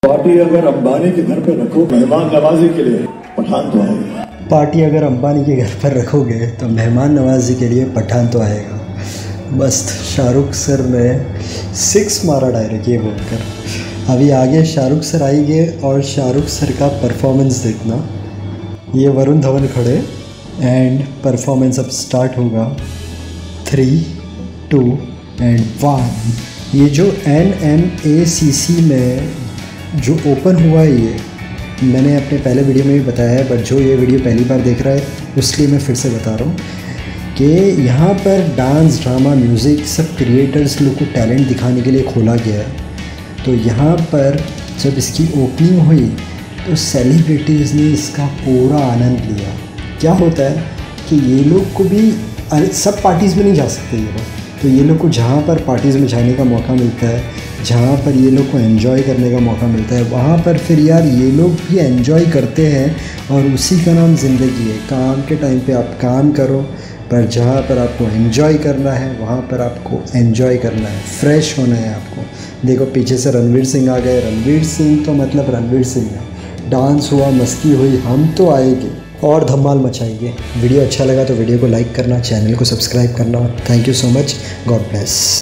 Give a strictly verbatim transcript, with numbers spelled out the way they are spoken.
Party अगर अंबानी के घर पे रखो मेहमान नवाजी के लिए पठान तो आएगा। पार्टी अगर अंबानी के घर पर रखोगे तो मेहमान नवाजी के लिए पठान तो आएगा। मस्त शाहरुख सर ने सिक्स मारा डायरेक्ट ये बोलकर। अभी आगे शाहरुख सर आएंगे और शाहरुख सर का परफॉर्मेंस देखना। ये वरुण धवन खड़े एंड परफॉर्मेंस अब स्टार्ट होगा। Three two and one. ये जो एन एम ए सी सी में जो ओपन हुआ है ये मैंने अपने पहले वीडियो में भी बताया है, बट जो ये वीडियो पहली बार देख रहा है उसलिए मैं फिर से बता रहा हूँ कि यहाँ पर डांस ड्रामा म्यूज़िक सब क्रिएटर्स लोग को टैलेंट दिखाने के लिए खोला गया है। तो यहाँ पर जब इसकी ओपनिंग हुई तो सेलिब्रिटीज़ ने इसका पूरा आनंद लिया। क्या होता है कि ये लोग को भी सब पार्टीज़ में नहीं जा सकते ये लोग, तो ये लोग को जहाँ पर पार्टीज़ में जाने का मौका मिलता है, जहाँ पर ये लोग को एंजॉय करने का मौका मिलता है, वहाँ पर फिर यार ये लोग भी एंजॉय करते हैं। और उसी का नाम ज़िंदगी है। काम के टाइम पे आप काम करो, पर जहाँ पर आपको एंजॉय करना है वहाँ पर आपको एंजॉय करना है, फ्रेश होना है आपको। देखो पीछे से रणवीर सिंह आ गए। रणवीर सिंह तो मतलब रणवीर सिंह है। डांस हुआ, मस्ती हुई, हम तो आएंगे और धमाल मचाएंगे। वीडियो अच्छा लगा तो वीडियो को लाइक करना, चैनल को सब्सक्राइब करना। Thank you so much. God bless.